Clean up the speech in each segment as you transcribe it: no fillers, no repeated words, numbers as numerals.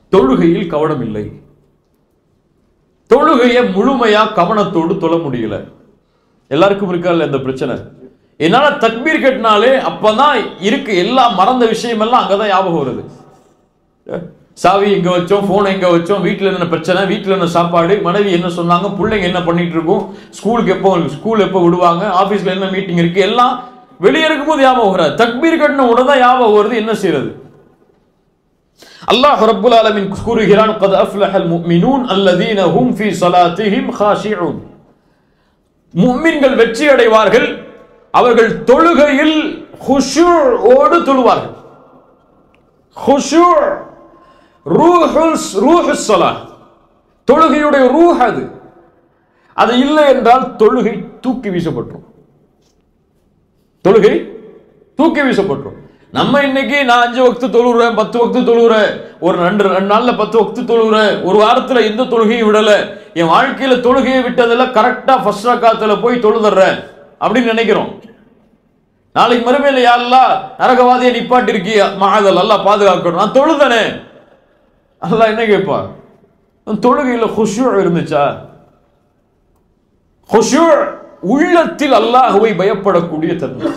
தொழுகையில் கவனம் இல்லை. தொழுகையை முழுமையா கவனத்தோடு தொழ முடியல. எல்லாருக்கும் இருக்கா இந்த பிரச்சனை? என்னால தக்பீர் கட்டினாலே அப்பதான் இருக்கு எல்லா மறந்த விஷயம் எல்லாம் அங்கதான் ஞாபகம் வருது. சாவி எங்க வச்சோம், போன் எங்க வச்சோம், வீட்டுல என்ன பிரச்சனை, வீட்டுல என்ன சாப்பாடு, மனைவி என்ன சொன்னாங்க, பிள்ளைங்க என்ன பண்ணிட்டு இருக்கும், ஸ்கூல் எப்போ விடுவாங்க, ஆபீஸ்ல என்ன மீட்டிங் இருக்கு, எல்லாம் வெளியே இருக்கும்போது ஞாபகம் வராது. தக்பீர் கட்டின உடனே ஞாபகம் வருது. என்ன செய்யறது? அல்லாஹ் ரப்புல் ஆலமீன் கூறுகிறான், قد أفلح المؤمنون الذين هم في صلاتهم خاشعون. முஃமின்கள் வெற்றி அடைவார்கள், அவர்கள் தொழுகையில் குஷூஓடு தொழுவார்கள். குஷூ ரூஹுஸ் ஸலாத், தொழுகையுடைய ரூஹ் அது. அது இல்லை என்றால் தொழுகை தூக்கி வீசப்படும். தொழுகை தூக்கி வீசப்படும். நம்ம இன்னைக்கு நான் 5 வக்து தொழுகிறேன், 10 வக்து தொழுகிறேன், ஒரு 2 நாள்ல 10 வக்து தொழுகிறேன், ஒரு வாரத்துல எந்த தொழுகையும் விடல, என் வாழ்க்கையில தொழுகையை விட்டதெல்லாம் கரெக்டா ஃபர்ஸ்ட் ரக்காத்துல போய் தொழுதுறேன் அப்படின்னு நினைக்கிறோம். நாளைக்கு மறுமையில யா அல்லாஹ் நரகவாதியை நிப்பாட்டி இருக்கியா, மஹதல் அல்லாஹ் பாதுகாக்கணும், நான் தொழுதனே. அல்லாஹ் என்ன கேட்பா? தொழுகையில குஷூ இருந்துச்சா? குஷூ உள்ளத்தில் அல்லாஹ்வை பயப்படக்கூடிய தன்மை.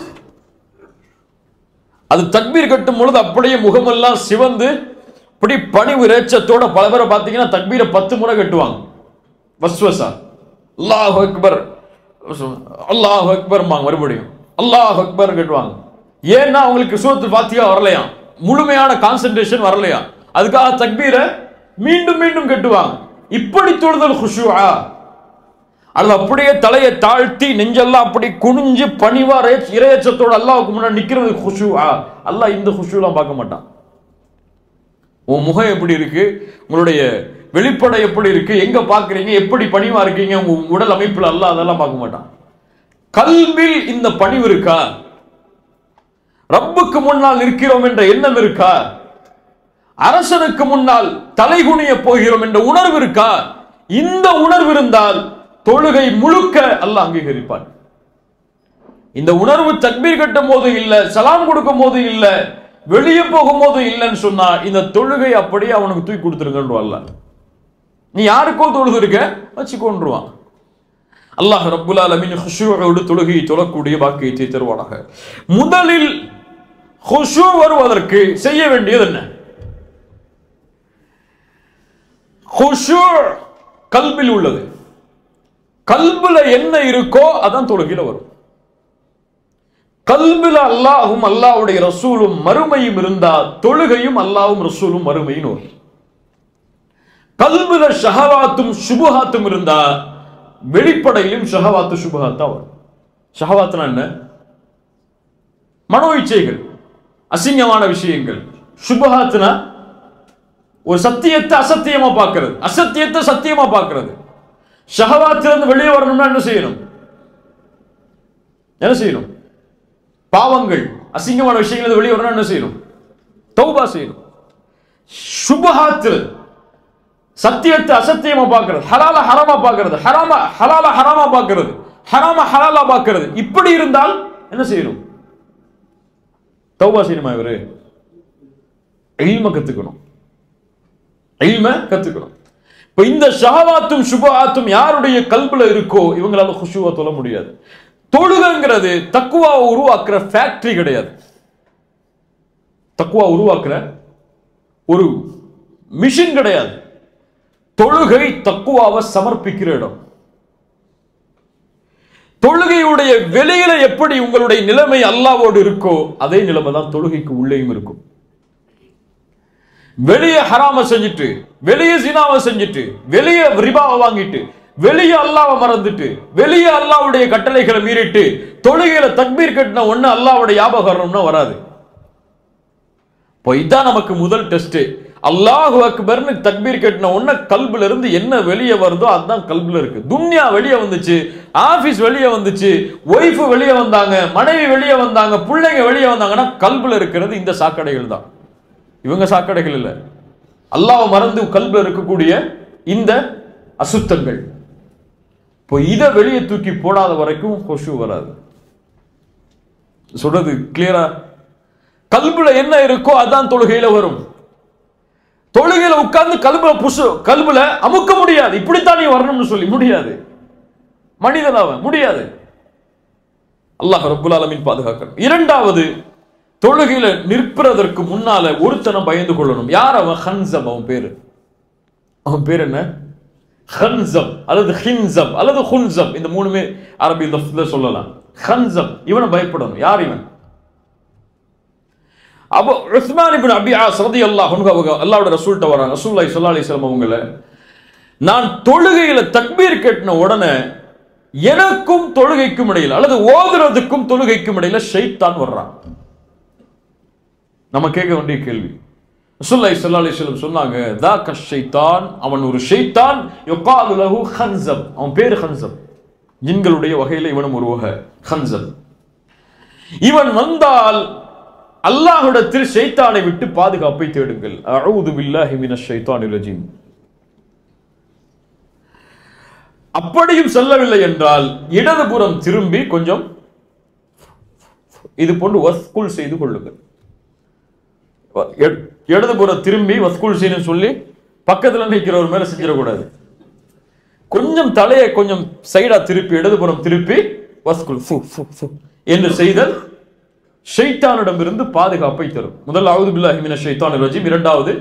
அது தக்பீர் கட்டும் பொழுது அப்படியே முகமெல்லாம் சிவந்து இப்படி பணிவு இறைச்சத்தோட பல பேரை பார்த்தீங்கன்னா தக்பீரை 10 முறை கட்டுவாங்க. வஸ்வசா அல்லாஹ் அக்பர் அல்லாஹ் அக்பர் மறுபடியும் அல்லாஹ் அக்பர் கட்டுவாங்க. ஏன்னா அவங்களுக்கு சூரத்துல் ஃபாத்திஹா வரலையா, முழுமையான கான்சென்ட்ரேஷன் வரலையா, அதுக்காக தக்பீரை மீண்டும் மீண்டும் கட்டுவாங்க. இப்படி தொழுதல் குஷூஆ. அது அப்படியே தலையை தாழ்த்தி நெஞ்செல்லாம் அப்படி குனிஞ்சு பணிவா இறையச்சத்தோட அல்லாஹ்வுக்கு முன்னாடி நிக்கிறது குஷூஆ. அல்லாஹ் இந்த குஷூலாம் பார்க்க மாட்டான். உன் முகம் எப்படி இருக்கு, உங்களுடைய வெளிப்படை எப்படி இருக்கு, எங்க பாக்குறீங்க, எப்படி பணிவா இருக்கீங்க, உங்க உடல் அமைப்புல அல்லாஹ் அதெல்லாம் பார்க்க மாட்டான். கல்வில் இந்த பணிவு இருக்கா? ரப்புக்கு முன்னால் நிற்கிறோம் என்ற எண்ணம் இருக்கா? அரசனுக்கு முன்னால் தலைகுனிய போகிறோம் என்ற உணர்வு இருக்கா? இந்த உணர்வு இருந்தால் தொழுகை முழுக்க அல்லாஹ் அங்கீகரிப்பான். இந்த உணர்வு தக்பீர் கட்டும் போது இல்ல, சலாம் கொடுக்கும் போது இல்ல, வெளியே போகும் போது இல்லைன்னு சொன்னா இந்த தொழுகை அப்படியே அவனுக்கு தூக்கி கொடுத்துருங்கன்றான் அல்லாஹ். நீ யாருக்கோ தொழுது இருக்க வச்சுக்கொண்டுருவான். அல்லாஹ் ரப்புல் ஆலமீன் குஷூஓடு தொழுகையை தொழக்கூடிய பாக்கியத்தை தருவானாக. முதலில் குஷூ வருவதற்கு செய்ய வேண்டியது என்ன? குஷூ கல்பில் உள்ளது. கல்புல என்ன இருக்கோ அதான் தொழுகையில வரும். கல்புல அல்லாஹும் அல்லாஹ்வுடைய ரசூலும் மறுமையும் இருந்தா தொழுகையும் அல்லாஹ்வும் ரசூலும் மறுமையும் வரும். கல்புல ஷஹவாத்தும் சுபஹாத்தும் இருந்தா வெளிப்படையிலும் ஷஹவாத்து சுபஹாத்தா வரும். ஷஹவாத்னா என்ன? மனோ இச்சைகள், அசிங்கமான விஷயங்கள். சுபஹாத்னா ஒரு சத்தியத்தை அசத்தியமா பார்க்கிறது, அசத்தியத்தை சத்தியமா பார்க்கிறது. ஷஹவாத்திலிருந்து வெளியே வரணும்னா என்ன செய்யணும்? என்ன செய்யணும்? பாவங்கள், அசிங்கமான விஷயங்கள் வெளியே வரணும் என்ன செய்யணும்? தௌபா செய்யணும். சுபஹாத் சத்தியத்தை அசத்தியமா பார்க்கிறது, ஹலால ஹராமா பார்க்கிறது, ஹலால ஹராமா பார்க்கிறது, ஹராம ஹலாலா பார்க்கிறது. இப்படி இருந்தால் என்ன செய்யணும்? தௌபா செய்யணுமா? இவரு இல்ம கத்துக்கணும், இல்ம கத்துக்கணும். இப்ப இந்த ஷஹவாத்தும் சுபஹாத்தும் யாருடைய கல்புல இருக்கோ இவங்களால குஷூவா தொழ முடியாது. தொழுகைங்கிறது தக்குவாவை உருவாக்குற ஃபேக்டரி கிடையாது. தக்குவா உருவாக்குற ஒரு மிஷின் கிடையாது. தொழுகை தக்குவாவை சமர்ப்பிக்கிற இடம். தொழுகையுடைய வெளியில எப்படி உங்களுடைய நிலைமை அல்லாஹ்வோடு இருக்கோ அதே நிலைமை தான் தொழுகைக்கு உள்ளேயும் இருக்கும். வெளியே ஹராம செஞ்சுட்டு, வெளியே ஜினாவை செஞ்சுட்டு, வெளியே ரிபாவை வாங்கிட்டு, வெளியே அல்லாஹ்வை மறந்துட்டு, வெளியே அல்லாஹ்வுடைய கட்டளைகளை மீறிட்டு தொழுகையில தக்பீர் கட்டின ஒண்ணு அல்லாஹ்வுடைய ஞாபகம் வராது. இப்போ இதான் நமக்கு முதல் டெஸ்ட். அல்லாஹு அக்பர்னு தக்பீர் கட்டின உடனே கல்புல இருந்து என்ன வெளியே வருதோ அதுதான் கல்புல இருக்கு. துன்யா வெளியே வந்துச்சு, ஆபீஸ் வெளியே வந்துச்சு, ஒய்ஃப் வெளியே வந்தாங்க, மனைவி வெளியே வந்தாங்க, பிள்ளைங்க வெளியே வந்தாங்கன்னா கல்புல இருக்கிறது இந்த சாக்கடைகள் தான். இவங்க சாக்கடைகள் இல்ல, அல்லாஹ் மறந்து கல்புல இருக்கக்கூடிய இந்த அசுத்தங்கள். இப்போ இதை வெளியே தூக்கி போடாத வரைக்கும் குஷூ வராது. சொல்றது கிளியரா? கல்புல என்ன இருக்கோ அதான் தொழுகையில வரும். தொழுகையில உட்கார்ந்து கல்புல அமுக்க முடியாது. இப்படித்தான் நீ வரணும்னு சொல்லி முடியாது. மனிதனாவ முடியாது. அல்லாஹ் ரப்புல் ஆலமீன் பாதுகாக்கணும். இரண்டாவது, தொழுகையில நிற்பதற்கு முன்னால ஒருத்தனை பயந்து கொள்ளணும். யார் அவன்? ஹன்சம். அவன் பேர் என்ன? ஹன்சம் அல்லது ஹின்சம் அல்லது ஹுன்சம். இந்த மூணுமே அரபி லஃப்ல சொல்லலாம். ஹன்சம், இவனை பயப்படணும். யார் இவன்? அபு உஸ்மான் இப்னு அபி ஆஸ் ரலியல்லாஹு அன்ஹு அல்லாஹ்வுடைய ரசூல்ட்ட வராங்க. ரசூலுல்லாஹி ஸல்லல்லாஹு அலைஹி வஸல்லம் அவங்கள, நான் தொழுகையில தக்பீர் கட்டின உடனே எனக்கும் தொழுகைக்கும் இடையில அல்லது ஓதுறதுக்கும் தொழுகைக்கும் இடையில ஷைத்தான் வர்றான். நம்ம கேட்க வேண்டிய கேள்வி. ரசூலுல்லாஹி ஸல்லல்லாஹு அலைஹி வஸல்லம் சொன்னாங்க, தாக்க ஷைத்தான், அவன் ஒரு ஷைத்தான், யுகாலு லஹு ஹன்சம், அவன் பேர் ஹன்சம். ஜின்களுடைய வகையில இவனும் ஒரு வகை ஹன்சம். இவன் வந்தால் அல்லாஹ்விடத்தில் ஷைத்தானை விட்டு பாதுகாப்பை தேடுங்கள். அஊது பில்லாஹி மினஷ் ஷைத்தானிர் ரஜீம். அப்படியும் செல்லவில்லை என்றால் இடதுபுறம் திரும்பி கொஞ்சம் இது போன்று வஸ்குல் செய்து கொள்ளுங்கள். இடதுபுறம் திரும்பி வஸ்குல் செய்யணும்னு சொல்லி பக்கத்துல நிற்கிறவர் மேல செஞ்சிடக்கூடாது. கொஞ்சம் தலையை கொஞ்சம் சைடா திருப்பி இடதுபுறம் திருப்பி வஸ்குல் என்று செய்தல் ஷைத்தானிடமிருந்து பாதுகாப்பை தரும். முதல் அஊது பில்லாஹி மினஷ் ஷைத்தானிர் ரஜீம். இரண்டாவது,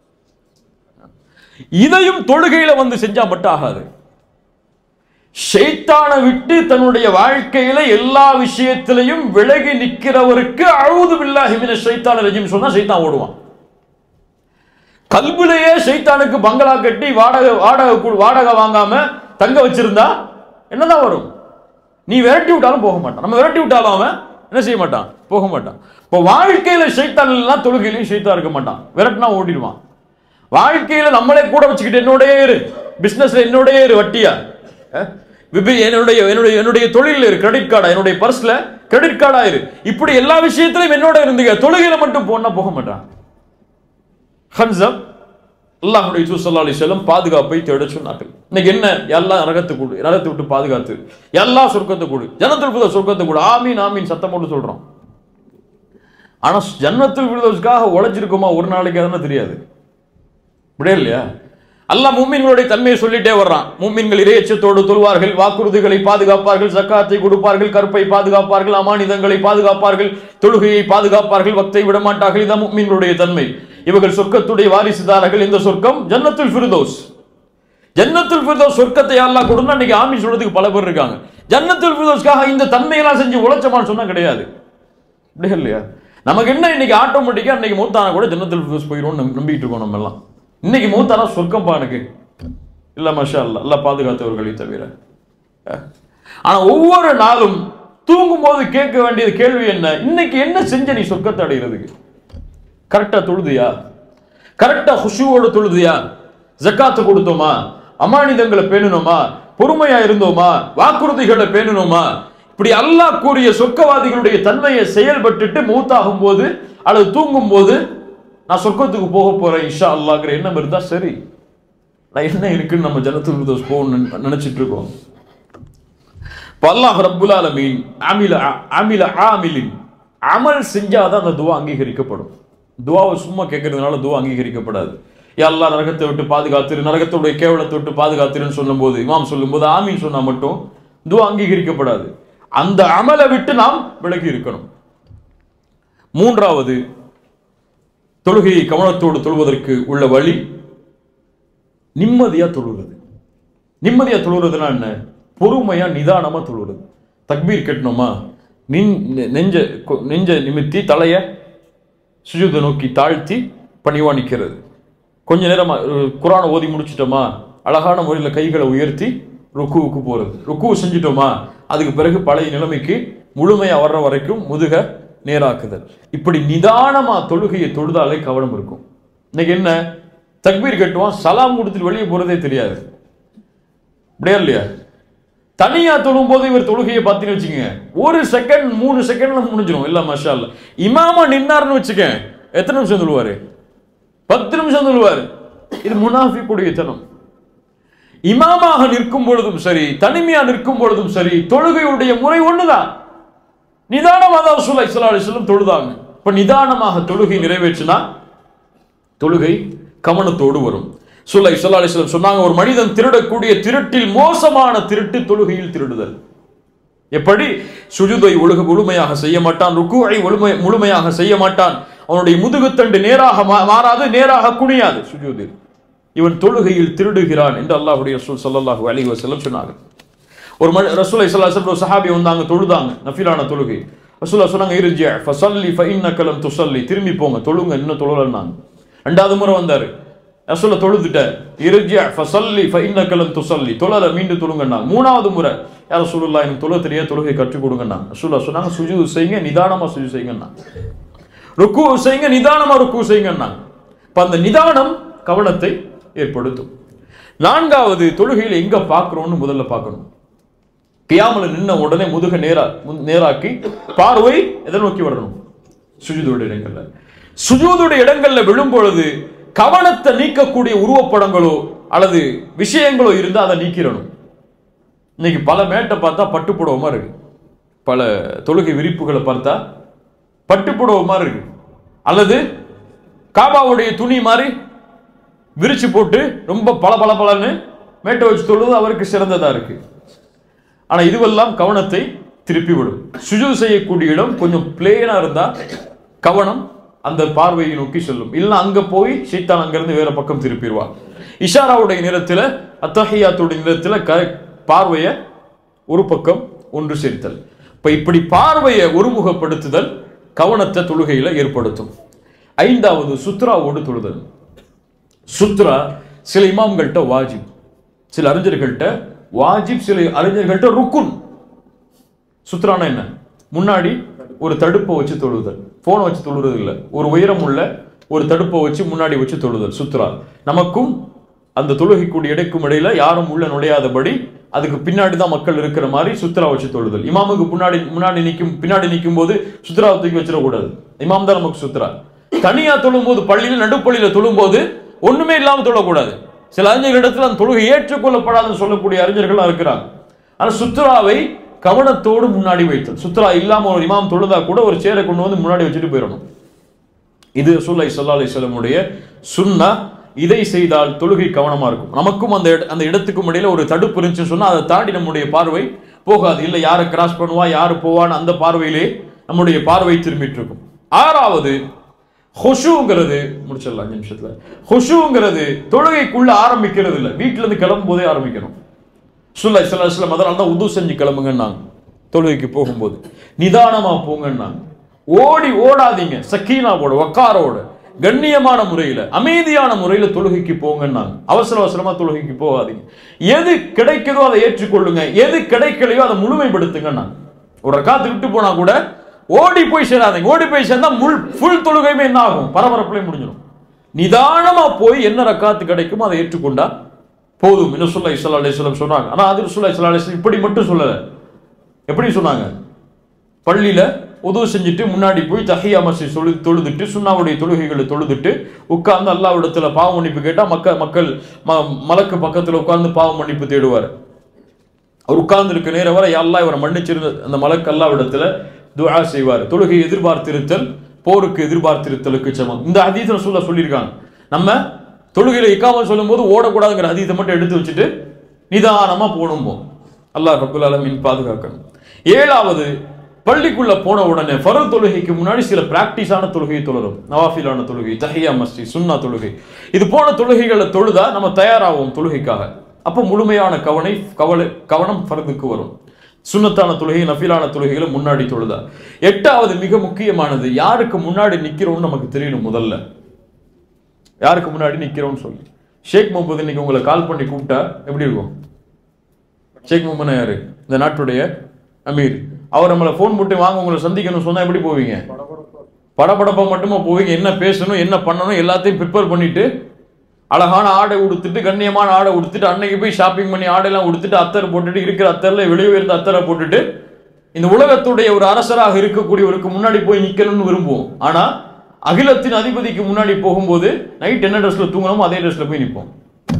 இதையும் தொழுகையில வந்து செஞ்சா மட்டும் ஆகாது. ஷைத்தானை விட்டு தன்னுடைய வாழ்க்கையில எல்லா விஷயத்திலையும் விலகி நிற்கிறவருக்கு அஊது பில்லாஹி மினஷ் ஷைத்தானிர் ரஜீம் சொன்னா ஷைத்தான் ஓடுவான். கல்புலையே ஷைத்தானுக்கு பங்களா கட்டி வாடகை வாங்காம தங்க வச்சிருந்தா என்னதான் வரும்? நீ விரட்டி விட்டாலும் போக மாட்டான். நம்ம விரட்டி விட்டாலும் அவன் என்ன செய்ய மாட்டான்? போக மாட்டான். இப்போ வாழ்க்கையில ஷைத்தான் இல்லைன்னா தொழுகையிலையும் ஷைத்தான் இருக்க மாட்டான். விரட்டினா ஓடிடுவான். வாழ்க்கையில நம்மளே கூட வச்சுக்கிட்டு என்னோடய இரு, பிசினஸ்ல என்னோடய இரு, வட்டியா என்னுடைய தொழில் இரு, கிரெடிட் கார்டா, என்னுடைய பர்ஸ்ல கிரெடிட் கார்டா இரு, இப்படி எல்லா விஷயத்திலும் என்னோட இருந்துங்க, தொழுகையில மட்டும் போனா போக மாட்டான். ஹன்சம் அல்லாஹ்வுடைய தூதர் ஸல்லல்லாஹு அலைஹி வஸல்லம் பாதுகாப்பை தேட சொன்னார்கள். இன்னைக்கு என்ன? எல்லாம் நரகத்தை விட்டு பாதுகாத்து, எல்லா சொர்க்கத்தை கொடு, ஜன்னத்துல் ஃபிர்தௌஸ் சொர்க்கத்தை கொடு, ஆமீன் ஆமீன் சத்தம் போட்டு சொல்றோம். ஆனா ஜன்னத்துல் ஃபிர்தௌஸ்க்காக உழைச்சிருக்குமா ஒரு நாளைக்கு அதெல்லாம் தெரியாது. இப்படியே இல்லையா? அல்லாஹ் முஃமின்களுடைய தன்மையை சொல்லிட்டே வர்றான். முஃமின்கள் இறையச்சத்தோடு தொழுவார்கள், வாக்குறுதிகளை பாதுகாப்பார்கள், ஜக்காத்தை கொடுப்பார்கள், கற்பை பாதுகாப்பார்கள், அமானிதங்களை பாதுகாப்பார்கள், தொழுகையை பாதுகாப்பார்கள், வக்தை விடமாட்டார்கள். இதான் முஃமின்களுடைய தன்மை. இவர்கள் சொர்க்கத்துடைய வாரிசுதாரர்கள். இந்த சொர்க்கம் ஜன்னத்துல் ஃபிர்தௌஸ். ஜன்னத்துல் ஃபிர்தௌஸ் சொர்க்கத்தை அல்லாஹ் கொடுத்தா இன்னைக்கு ஆமீன் சொல்றதுக்கு பல பேர் இருக்காங்க. ஜன்னத்துல் ஃபிர்தௌஸ்க்காக இந்த தன்மையெல்லாம் செஞ்சு உழைச்சமான்னு சொன்னா கிடையாது. அப்படியே இல்லையா? நமக்கு என்ன இன்னைக்கு ஆட்டோமேட்டிக்கா இன்னைக்கு மூத்தானா கூட ஜன்னத்துல் ஃபிர்தௌஸ் போயிடும்னு நம்பிட்டு இருக்கோம் நம்ம எல்லாம். இன்னைக்கு மூத்தானா சொர்க்கம் பானுக்கு இல்ல, மாஷா அல்லாஹ், அல்லாஹ் பாதுகாத்தவர்களை தவிர. ஆனா ஒவ்வொரு நாளும் தூங்கும் போது கேட்க வேண்டியது கேள்வி என்ன? இன்னைக்கு என்ன செஞ்ச நீ சொர்க்கத்தை அடைகிறதுக்கு? கரெக்டா தொழுதியா? கரெக்டா ஹுஷூவோடு தொழுதியா? ஜக்காத்து கொடுத்தோமா? அமானிதங்களை பேணணுமா? பொறுமையா இருந்தோமா? வாக்குறுதிகளை பேணணுமா? இப்படி அல்லாஹ் கூறிய சொர்க்கவாதிகளுடைய தன்மையை செயல்பட்டுட்டு மூத்தாகும் போது அல்லது தூங்கும் போது நான் சொர்க்கத்துக்கு போக போறேன் இன்ஷா அல்லாஹ்ங்கிற எண்ணம் இருந்தா சரி. நான் என்ன இருக்குன்னு நம்ம ஜன்னத்துல் ஃபிர்தௌஸ் போகணும்னு நினைச்சிட்டு இருக்கோம். அல்லாஹ் ரப்புல் ஆலமீன் ஆமிலின் அமல் செஞ்சாதான் அந்த துவா அங்கீகரிக்கப்படும். துவாவை சும்மா கேட்கறதுனால துவா அங்கீகரிக்கப்படாது. அல்லாஹ் நரகத்தை விட்டு பாதுகாத்திரு, நரகத்துடைய கேவலத்தை விட்டு பாதுகாத்திருன்னு சொல்லும் போது, இமாம் சொல்லும் போது ஆமீன் சொன்னா மட்டும் துவா அங்கீகரிக்கப்படாது. அந்த அமலை விட்டு நாம் விலகி இருக்கணும். மூன்றாவது, தொழுகையை கவனத்தோடு தொழுவதற்கு உள்ள வழி நிம்மதியா தொழுகிறது. நிம்மதியா தொழுகிறதுனா என்ன? பொறுமையா நிதானமா தொழுகிறது. தக்பீர் கட்டணுமா, நெஞ்ச நிமித்தி தலைய சுஜூதை நோக்கி தாழ்த்தி பணிவா நிற்கிறது. கொஞ்ச நேரம் குர்ஆனை ஓதி முடிச்சிட்டோமா, அழகான முறையில் கைகளை உயர்த்தி ருக்குவுக்கு போறது. ருக்கு செஞ்சிட்டோமா, அதுக்கு பிறகு பழைய நிலைமைக்கு முழுமையா வர்ற வரைக்கும் முதுக நேராக்குதல். இப்படி நிதானமா தொழுகையை தொழுதாலே கவனம் இருக்கும். இன்னைக்கு என்ன? தக்பீர் கட்டுவான், சலாம் கொடுத்துட்டு வெளியே போறதே தெரியாது. அப்படியே இல்லையா? தனியா தொழும் போது இவர் தொழுகையை பார்த்தீங்கன்னு வச்சுக்கோங்க, 1 செகண்ட் 3 செகண்ட்ல முடிஞ்சிடும். இல்ல மாஷா அல்லாஹ். இமாமா நின்னார்னு வச்சுக்க, எத்தனை நிமிஷம் சொல்லுவாரு? 10 நிமிஷம் சொல்லுவாரு. இது முனாஃபிக்குடைய தனம். இமாமாக நிற்கும் பொழுதும் சரி, தனிமையா நிற்கும் பொழுதும் சரி, தொழுகையுடைய முறை ஒண்ணுதான். நிதானமாக ரசூலுல்லாஹி ஸல்லல்லாஹு அலைஹி வஸல்லம் தொழுதாங்க. இப்ப நிதானமாக தொழுகை நிறைவேற்றினா தொழுகை கவனத்தோடு வரும். ஸல்லல்லாஹு அலைஹி வஸல்லம் சொன்னாங்க, ஒரு மனிதன் திருடக்கூடிய திருட்டில் மோசமான திருட்டு தொழுகையில் திருடுதல். எப்படி? சுஜூதை முழுமையாக செய்ய மாட்டான், ருக்குஐ முழுமையாக செய்ய மாட்டான், அவனுடைய முதுகுத்தண்டு நேராக மாறாது, நேராக குனியாது சுஜூதில். இவன் தொழுகையில் திருடுகிறான் என்று அல்லாஹ்வுடைய ரசூல் ஸல்லல்லாஹு அலைஹி வஸல்லம் சொன்னாங்க. ஒரு ரசூலுல்லாஹி ஸல்லல்லாஹு அலைஹி வஸல்லம் ஒரு சஹாபி வந்தாங்க, தொழுதாங்க, நஃபிலான தொழுகை. ரசூலுல்லாஹ் சொன்னாங்க, இர்ஜி ஃபஸல்லி ஃபஇன்னக லம் துஸல்லி, திரும்பி போங்க, தொழுங்க, இன்னும் தொழலன்னாங்க. ரெண்டாவது முறை வந்தாரு, ரசூலுல்லாஹ் தொழுதுட்டார், இர்ஜி ஃபஸல்லி ஃபஇன்னக லம் துஸல்லி, தொழல, மீண்டும் தொழுங்கன்னாங்க. மூணாவது முறை, யா ரசூலுல்லாஹ் எனக்கு தொழ தெரியாது, தொழுகை கற்றுக் கொடுங்கன்னாங்க. ரசூலுல்லாஹ் சொன்னாங்க, சுஜூது செய்யுங்க, நிதானமா சுஜூது செய்யுங்கன்னாங்க. ருக்கு செய்யுங்க, நிதானமா ருக்கு செய்யுங்கன்னாங்க. இப்ப அந்த நிதானம் கவனத்தை ஏற்படுத்தும். நான்காவது, தொழுகையில் எங்க பார்க்கிறோம்னு முதல்ல பார்க்கணும். கியாமல நின்ன உடனே முதுக நேராக்கி பார்வை எதை நோக்கி வரணும்? சுஜூதுடைய இடங்கள்ல. சுஜூதுடைய இடங்கள்ல விழும் பொழுது கவனத்தை நீக்கக்கூடிய உருவப்படங்களோ அல்லது விஷயங்களோ இருந்தா அதை நீக்கிறணும். இன்னைக்கு பல மேட்டை பார்த்தா பட்டுப்புடவை மாதிரி இருக்கு, பல தொழுகை விரிப்புகளை பார்த்தா பட்டுப்புடவை மாதிரி இருக்கு, அல்லது காபாவுடைய துணி மாதிரி விரிச்சு போட்டு ரொம்ப பளபளன்னு மேட்டை வச்சு தொழுது அவருக்கு சிறந்ததா இருக்கு. ஆனா இதுவெல்லாம் கவனத்தை திருப்பி விடும். சுஜூது செய்யக்கூடிய இடம் கொஞ்சம் பிளேனா இருந்தா கவனம் அந்த பார்வையை நோக்கி செல்லும். இல்ல அங்க போய் ஷைத்தான் அங்கிருந்து வேற பக்கம் திருப்பிடுவார். இஷாராவுடைய நேரத்தில், அத்தஹியாத்துடைய நேரத்தில் பார்வையை ஒரு பக்கம் ஒன்று சேர்த்தல். இப்படி பார்வையை ஒருமுகப்படுத்துதல் கவனத்தை தொழுகையில ஏற்படுத்தும். ஐந்தாவது, சுத்ராவோடு தொழுதல். சுத்ரா சில இமாம்கள்ட்ட வாஜிப், சில அறிஞர்கள்ட்ட வாஜிப், சில அறிஞர்கள்ட்ட ருக்குன். சுத்ரானா என்ன? முன்னாடி ஒரு தடுப்பை வச்சு தொழுதல், போனை வச்சு தொழுறது இல்லை, ஒரு உயரம் உள்ள ஒரு தடுப்பை வச்சு முன்னாடி வச்சு தொழுதல் சுத்ரா. நமக்கும் அந்த தொழுகைக்கூடிய இடைக்கும் இடையில யாரும் உள்ள நுழையாதபடி அதுக்கு பின்னாடி தான் மக்கள் இருக்கிற மாதிரி சுத்ரா வச்சு தொழுதல். இமாமுக்கு பின்னாடி நிற்கும் போது சுத்ரா தூக்கி வச்சிடக்கூடாது, இமாம் தான் நமக்கு சுத்ரா. தனியா தொழும் போது, பள்ளியில் நடுப்பள்ளியில தொழும் போது ஒண்ணுமே இல்லாம தொழக்கூடாது. சில அறிஞர்களிடத்தில் அந்த தொழுகை ஏற்றுக்கொள்ளப்படாதுன்னு சொல்லக்கூடிய அறிஞர்கள் இருக்கிறாங்க. ஆனா சுத்ராவை கவனத்தோடு முன்னாடி வைத்தல். சுத்ரா இல்லாம ஒரு இமாம் தொழுதா கூட ஒரு சேரை கொண்டு வந்து முன்னாடி வச்சுட்டு போயிடணும். இது ரசூலுல்லாஹி ஸல்லல்லாஹு அலைஹி வஸல்லம் உடைய சுன்னா. இதை செய்தால் தொழுகை கவனமா இருக்கும். நமக்கும் அந்த இடத்துக்கும் இடையில ஒரு தடுப்பு இருந்துச்சுன்னு சொன்னா அதை தாண்டி நம்முடைய பார்வை போகாது. இல்லை யாரை கிராஸ் பண்ணுவா, யாரு போவான்னு அந்த பார்வையிலே நம்முடைய பார்வை திரும்பிட்டு இருக்கும். ஆறாவது, ஹுஷூங்கிறது, முடிச்சிடலாம் 5 நிமிஷத்துல. ஹுஷூங்கிறது தொழுகைக்குள்ள ஆரம்பிக்கிறது இல்லை, வீட்டுல இருந்து கிளம்பும் போதே ஆரம்பிக்கணும். ஸல்லல்லாஹு அலைஹி வஸல்லம் அதனால தான் உது செஞ்சு கிளம்புங்கன்னாங்க. தொழுகைக்கு போகும்போது நிதானமா போங்கன்னாங்க. ஓடாதீங்க, சக்கீனாவோட வக்காரோட கண்ணியமான முறையில அமைதியான முறையில தொழுகைக்கு போங்கன்னாங்க. அவசரமா தொழுகைக்கு போகாதீங்க. எது கிடைக்குதோ அதை ஏற்றுக்கொள்ளுங்க, எது கிடைக்கலையோ அதை முழுமைப்படுத்துங்கன்னாங்க. ஒரு ரக்காத்து விட்டு போனா கூட ஓடி போய் சேராதீங்க. ஓடி போய் சேர்ந்தா ஃபுல் தொழுகையுமே என்ன ஆகும்? பரபரப்புல முடிஞ்சிடும். நிதானமா போய் என்ன ரக்காத்து கிடைக்குமோ அதை ஏற்றுக்கொண்டா போதும். ரசூலுல்லாஹி ஸல்லல்லாஹு அலைஹி வஸல்லம் சொன்னாங்க. ஆனா அது ரசூலுல்லாஹி ஸல்லல்லாஹு அலைஹி வஸல்லம் இப்படி மட்டும் சொல்லல. எப்படி சொன்னாங்க? பள்ளியில உது செஞ்சுட்டு முன்னாடி போய் தஹியா மஸ்ஜித் தொழுதுட்டு சுன்னாவுடைய தொழுகைகளை தொழுதுட்டு உட்கார்ந்து அல்லாஹ்விடத்துல பாவ மன்னிப்பு கேட்டா மக்கள் மலக்கு பக்கத்துல உட்கார்ந்து பாவ மன்னிப்பு தேடுவார். அவர் உட்கார்ந்து இருக்க நேரம் வரை அல்லாஹ் இவரை மன்னிச்சிருந்த அந்த மலக்கு அல்லாஹ்விடத்துல துஆ செய்வார். தொழுகை எதிர்பார்த்திருத்தல் போருக்கு எதிர்பார்த்திருத்தலுக்கு சமம். இந்த ஹதீஸ் ரசூலுல்லாஹ் சொல்லியிருக்காங்க. நம்ம தொழுகையில இக்காமத் சொல்லும் போது ஓடக்கூடாதுங்கிற ஹதீஸை மட்டும் எடுத்து வச்சுட்டு நிதானமா போகணும். அல்லாஹ் ரப்பல் ஆலமீன் பாதுகாக்கணும். ஏழாவது, பள்ளிக்குள்ள போன உடனே ஃபர்த் தொழுகைக்கு முன்னாடி சில பிராக்டிஸான தொழுகையை தொழுறோம். நவாஃபிலான தொழுகை, தஹியா மஸ்ஜித், சுன்னா தொழுகை, இது போன தொழுகைகளை தொழுதா நம்ம தயாராகும் தொழுகைக்காக. அப்போ முழுமையான கவனம் ஃபர்துக்கு வரும். சுன்னத்தான தொழுகை, நஃபிலான தொழுகைகளை முன்னாடி தொழுதா. எட்டாவது, மிக முக்கியமானது, யாருக்கு முன்னாடி நிக்கிறோம்னு நமக்கு தெரியணும். முதல்ல யாருக்கு முன்னாடி நிக்கிறோம்னு சொல்லி. ஷேக் முகமது இன்னைக்கு உங்களை கால் பண்ணி கூப்பிட்டா எப்படி இருக்கும்? ஷேக் முகமது யாரு? இந்த நாட்டுடைய அமீர். அவர் நம்மளை போன் போட்டு வாங்க உங்களை சந்திக்கணும் சொன்னா எப்படி போவீங்க? படபடப்பா மட்டுமா போவீங்க? என்ன பேசணும், என்ன பண்ணணும் எல்லாத்தையும் ப்ரிப்பேர் பண்ணிட்டு அழகான ஆடை உடுத்துட்டு, கண்ணியமான ஆடை உடுத்துட்டு, அன்னைக்கு போய் ஷாப்பிங் பண்ணி ஆடையெல்லாம் உடுத்துட்டு, அத்தர் போட்டுட்டு, இருக்கிற அத்தர்ல வெளியே இருந்த அத்தரை போட்டுட்டு இந்த உலகத்துடைய ஒரு அரசராக இருக்கக்கூடியவருக்கு முன்னாடி போய் நிக்கணும்னு விரும்புவோம். ஆனா அகிலத்தின் அதிபதிக்கு முன்னாடி போகும்போது நைட் என்ன ட்ரெஸ்ல தூங்கணுமோ அதே ட்ரெஸ்ல போய் நிற்போம்.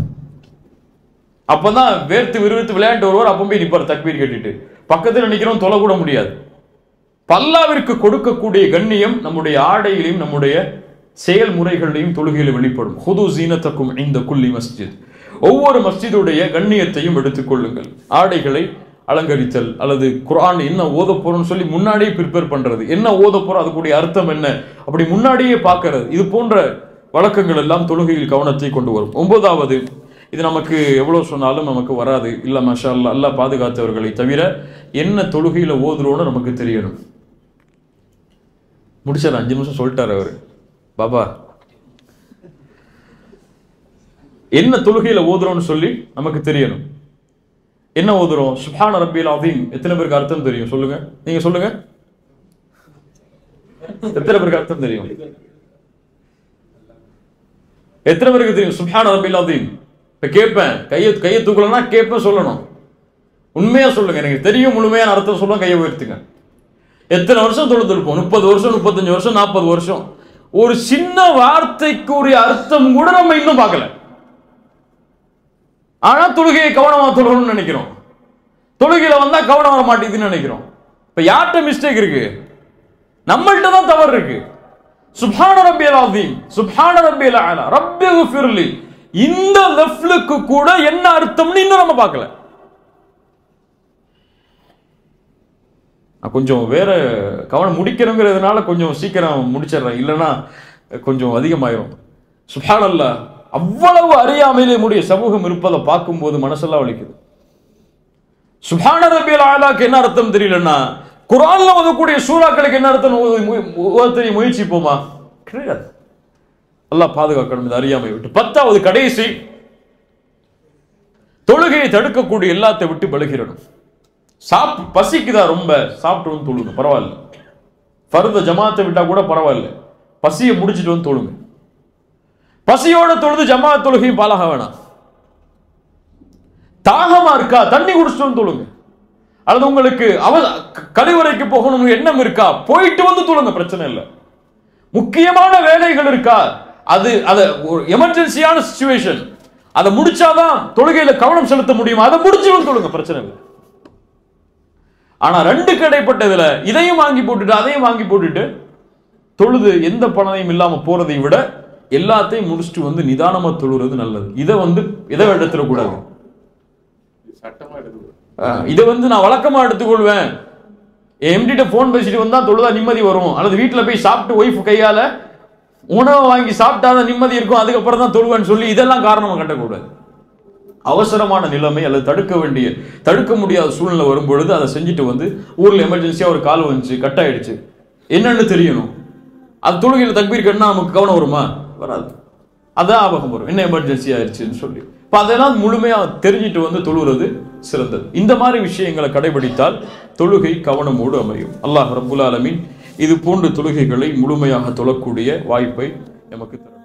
அப்பதான் வேர்த்து விறுவிறுத்து விளையாண்டு வருவார். அப்ப போய் நிற்பார் தக்பீர் கேட்டுட்டு. பக்கத்தில் நிக்கிறோம், தொலை கூட முடியாது. பல்லாவிற்கு கொடுக்கக்கூடிய கண்ணியம் நம்முடைய ஆடையிலையும் நம்முடைய செயல்முறைகளையும் தொழுகையில் வெளிப்படும். ஹுது ஜீனத்தக்கும் இந்த குல்லி மஸ்ஜித், ஒவ்வொரு மஸ்ஜிதுடைய கண்ணியத்தையும் எடுத்துக்கொள்ளுங்கள். ஆடைகளை அலங்கரித்தல் அல்லது குர்ஆன் என்ன ஓத போறோம்னு சொல்லி முன்னாடியே ப்ரிப்பேர் பண்றது, என்ன ஓத போறோம் அதுக்குடைய அர்த்தம் என்ன அப்படி முன்னாடியே பார்க்கறது, இது போன்ற வழக்கங்கள் எல்லாம் தொழுகையில் கவனத்தை கொண்டு வரும். 9வது, இது நமக்கு எவ்வளவு சொன்னாலும் நமக்கு வராது, இல்ல மாஷா அல்லாஹ், அல்லாஹ் பாதுகாத்தவர்களை தவிர என்ன தொழுகையில ஓதுறோன்னு நமக்கு தெரியணும். முடிச்சார், 5 நிமிஷம் சொல்லிட்டார் அவரு. பாபா என்ன தொழுகையில ஓதுறோம்னு சொல்லி நமக்கு தெரியணும். என்ன ஓதுறோம்? சுப்ஹான ரப்பில் அஸீம். எத்தனை பேருக்கு அர்த்தம் தெரியும் சொல்லுங்க? நீங்க சொல்லுங்க, எத்தனை பேருக்கு அர்த்தம் தெரியும்? எத்தனை பேருக்கு தெரியும் சுப்ஹான ரப்பில் அஸீம்? இப்ப கேட்பேன், கையை தூக்கலன்னா கேட்பேன், சொல்லணும். உண்மையா சொல்லுங்க, எனக்கு தெரியும் முழுமையான அர்த்தம் சொல்லுங்க, கையை உயர்த்துங்க. எத்தனை வருஷம் தொழுதுருப்போம்? 30 வருஷம், 35 வருஷம், 40 வருஷம். ஒரு சின்ன வார்த்தைக்குரிய அர்த்தம் கூட நம்ம இன்னும் பார்க்கல. ஆனா தொழுகையை கவனமா தொழுகணும்னு நினைக்கிறோம். தொழுகையில வந்தா கவனம் வர மாட்டேங்குதுன்னு நினைக்கிறோம். இப்ப யார்கிட்ட மிஸ்டேக் இருக்கு? நம்மள்ட்ட தான் தவறு இருக்கு. சுப்ஹான ரப்பியல் அஸீம், சுப்ஹான ரப்பியல் அலா, ரப்பிக்ஃபிர்லி, இந்த லஃப்லுக்கு கூட என்ன அர்த்தம்னு இன்னும் நம்ம பார்க்கல. கொஞ்சம் வேற கவனம் முடிக்கணுங்கிறதுனால கொஞ்சம் சீக்கிரம் முடிச்சிடறேன், இல்லைன்னா கொஞ்சம் அதிகமாயிரும். சுப்ஹானல்லாஹ், அவ்வளவு அறியாமையிலே முடிய சமூகம் இருப்பதை பார்க்கும்போது மனசெல்லாம் வலிக்குது. சுப்ஹான ரப்பியல் அலாக்கு என்ன அர்த்தம் தெரியலன்னா குர்ஆன்ல ஓதக்கூடிய சூறாக்களுக்கு என்ன அர்த்தம் தெரிய முயற்சிப்போமா? கிடையாது. அல்லாஹ் பாதுகாக்கணும் இந்த அறியாமை விட்டு. 10வது கடைசி, தொழுகையை தடுக்கக்கூடிய எல்லாத்தை விட்டு விலகிடணும். பசிக்குதா, ரொம்ப சாப்பிட்டு வந்து தொழுங்க, பரவாயில்ல. ஃபர்த ஜமாத்தை விட்டா கூட பரவாயில்ல, பசியை முடிச்சுட்டு வந்து தொழுங்க. பசியோட தொழுது ஜமாத் தொழுகையும் பாலாக வேணாம். தாகமா இருக்கா, தண்ணி குடிச்சிட்டு வந்து தொழுங்க. அல்லது உங்களுக்கு கழிவறைக்கு போகணும் எண்ணம் இருக்கா, போயிட்டு வந்து தொழுங்க, பிரச்சனை இல்லை. முக்கியமான வேலைகள் இருக்கா, அது ஒரு எமர்ஜென்சியான சிச்சுவேஷன், அதை முடிச்சாதான் தொழுகையில கவனம் செலுத்த முடியும், அதை முடிச்சு வந்து தொழுங்க, பிரச்சனை இல்லை. ஆனா 2க்கு இடைப்பட்டதுல இதையும் வாங்கி போட்டுட்டு அதையும் வாங்கி போட்டுட்டு தொழுது எந்த பலனையும் இல்லாம போறதை விட எல்லாத்தையும் முடிச்சுட்டு வந்து நிதானமா தொழுறது நல்லது. இதை எடுத்துடக்கூடாது. இதை நான் வழக்கமா எடுத்துக்கொள்வேன். எம்டிட்ட போன் பேசிட்டு வந்தா தொழுதா நிம்மதி வரும், அல்லது வீட்டுல போய் சாப்பிட்டு ஒய்ஃப் கையால உணவை வாங்கி சாப்பிட்டாதான் நிம்மதி இருக்கும், அதுக்கப்புறம் தான் தொழுவேன்னு சொல்லி இதெல்லாம் காரணமா கட்டக்கூடாது. அவசரமான நிலைமை அல்லது தடுக்க முடியாத சூழ்நிலை வரும்பொழுது அதை செஞ்சுட்டு வந்து ஊர்ல எமர்ஜென்சியா ஒரு கால் வந்துச்சு, கட் ஆயிடுச்சு, என்னன்னு தெரியணும். அது தொழுகையில் தக்பீர் கட்டினா நமக்கு கவனம் வருமா? வராது. அதான் ஆபகம் வரும், என்ன எமர்ஜென்சி ஆயிடுச்சுன்னு சொல்லி. இப்ப அதெல்லாம் முழுமையா தெரிஞ்சிட்டு வந்து தொழுகிறது சிறந்தது. இந்த மாதிரி விஷயங்களை கடைபிடித்தால் தொழுகை கவனமோடு அமையும். அல்லாஹ் ரப்புல் ஆலமீன் இது போன்ற தொழுகைகளை முழுமையாக தொழக்கூடிய வாய்ப்பை நமக்கு தரும்.